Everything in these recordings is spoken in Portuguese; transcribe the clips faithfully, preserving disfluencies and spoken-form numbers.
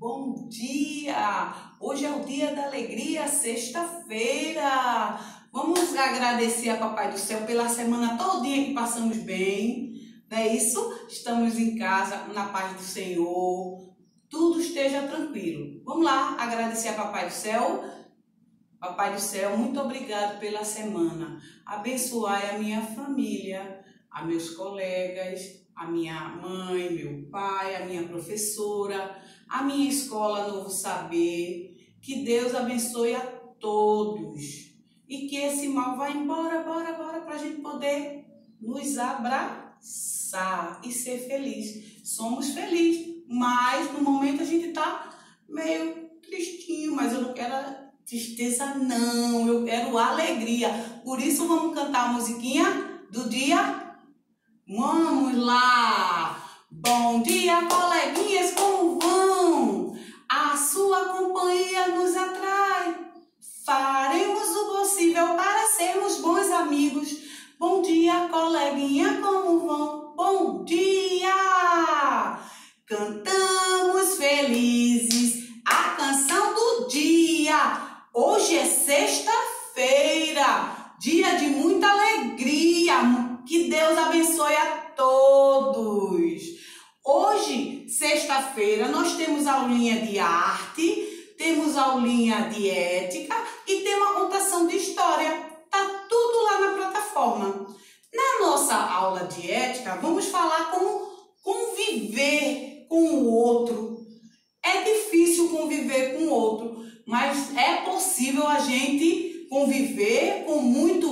Bom dia! Hoje é o dia da alegria, sexta-feira. Vamos agradecer a Papai do Céu pela semana todinha que passamos bem, não é isso? Estamos em casa, na paz do Senhor, tudo esteja tranquilo. Vamos lá agradecer a Papai do Céu. Papai do Céu, muito obrigado pela semana. Abençoai a minha família, a meus colegas, a minha mãe, meu pai, a minha professora, a minha escola Novo Saber. Que Deus abençoe a todos e que esse mal vá embora, bora, bora, para a gente poder nos abraçar e ser feliz. Somos felizes, mas no momento a gente está meio tristinho, mas eu não quero tristeza não, eu quero alegria. Por isso vamos cantar a musiquinha do dia? Vamos lá! Bom dia, coleguinhas, como vão? A sua companhia nos atrai. Faremos o possível para sermos bons amigos. Bom dia, coleguinha, como vão? Bom dia! Cantamos felizes a canção do dia. Hoje é sexta-feira, dia de muita alegria. Que Deus abençoe a todos. Hoje, sexta-feira, nós temos aulinha de arte, temos aulinha de ética e tem uma contação de história. Tá tudo lá na plataforma. Na nossa aula de ética, vamos falar como conviver com o outro. É difícil conviver com o outro, mas é possível a gente conviver com muito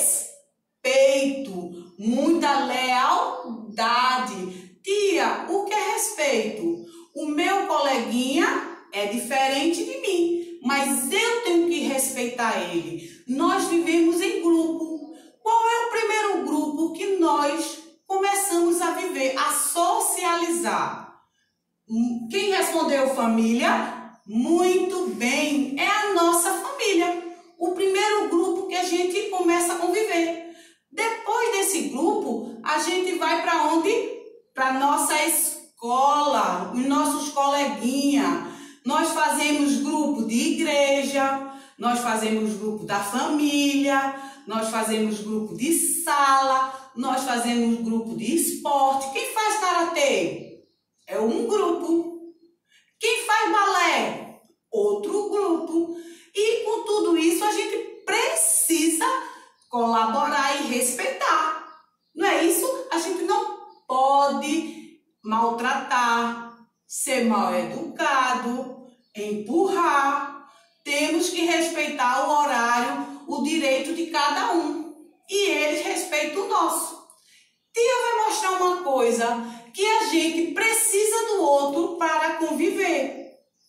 respeito, muita lealdade. Tia, o que é respeito? O meu coleguinha é diferente de mim, mas eu tenho que respeitar ele. Nós vivemos em grupo. Qual é o primeiro grupo que nós começamos a viver, a socializar? Quem respondeu família? Muito bem, é a nossa família. O primeiro grupo que a gente começa a conviver. Depois desse grupo, a gente vai para onde? Para nossa escola, os nossos coleguinhas. Nós fazemos grupo de igreja, nós fazemos grupo da família, nós fazemos grupo de sala, nós fazemos grupo de esporte. Quem faz karatê? É um grupo. Quem faz balé? Outro grupo. E com tudo isso a gente precisa colaborar e respeitar. Não é isso? A gente não pode maltratar, ser mal educado, empurrar. Temos que respeitar o horário, o direito de cada um. E eles respeitam o nosso. Tia vai mostrar uma coisa, que a gente precisa do outro para conviver.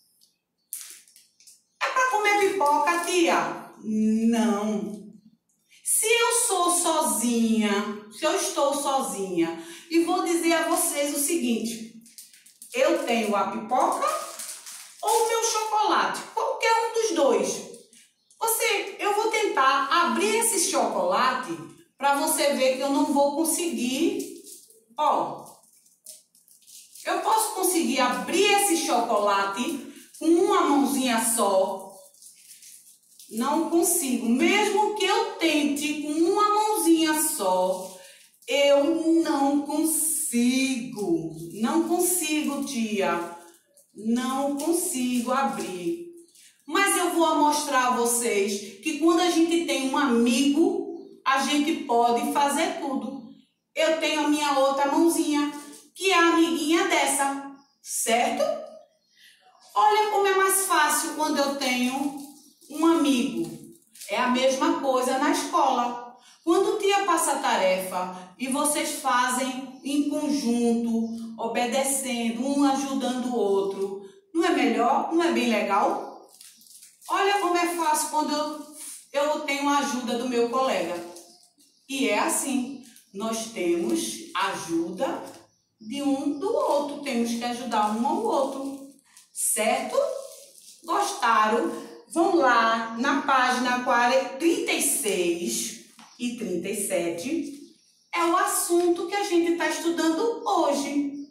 É para comer pipoca, tia? Não. Se eu sou sozinha, se eu estou sozinha, e vou dizer a vocês o seguinte, eu tenho a pipoca ou o meu chocolate, qualquer um dos dois. Você, eu vou tentar abrir esse chocolate para você ver que eu não vou conseguir. Ó, eu posso conseguir abrir esse chocolate com uma mãozinha só. Não consigo, mesmo que eu tente com uma mãozinha só, eu não consigo, não consigo, tia, não consigo abrir. Mas eu vou mostrar a vocês que quando a gente tem um amigo, a gente pode fazer tudo. Eu tenho a minha outra mãozinha, que é a amiguinha dessa, certo? Olha como é mais fácil quando eu tenho um amigo. É a mesma coisa na escola. Quando o tia passa a tarefa e vocês fazem em conjunto, obedecendo, um ajudando o outro, não é melhor? Não é bem legal? Olha como é fácil quando eu, eu tenho a ajuda do meu colega. E é assim, nós temos ajuda de um do outro, temos que ajudar um ao outro, certo? Gostaram? Vão lá na página trinta e seis e trinta e sete, é o assunto que a gente está estudando hoje.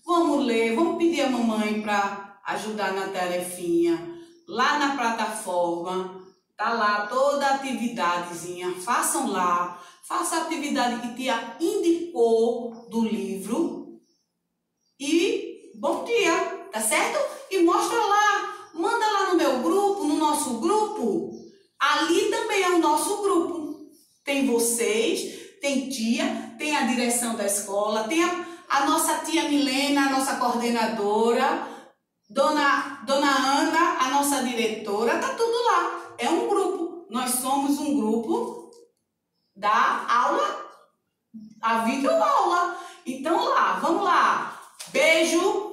Vamos ler, vamos pedir a mamãe para ajudar na tarefinha. Lá na plataforma, tá lá toda a atividadezinha. Façam lá, faça a atividade que tia indicou do livro. E bom dia, tá certo? E mostra lá, manda lá no meu grupo, no nosso grupo. Ali também é o nosso grupo. Tem vocês, tem tia, tem a direção da escola, tem a, a nossa tia Milena, a nossa coordenadora, dona, dona Ana, a nossa diretora, tá tudo lá. É um grupo. Nós somos um grupo da aula, a videoaula. Então lá, vamos lá. Beijo.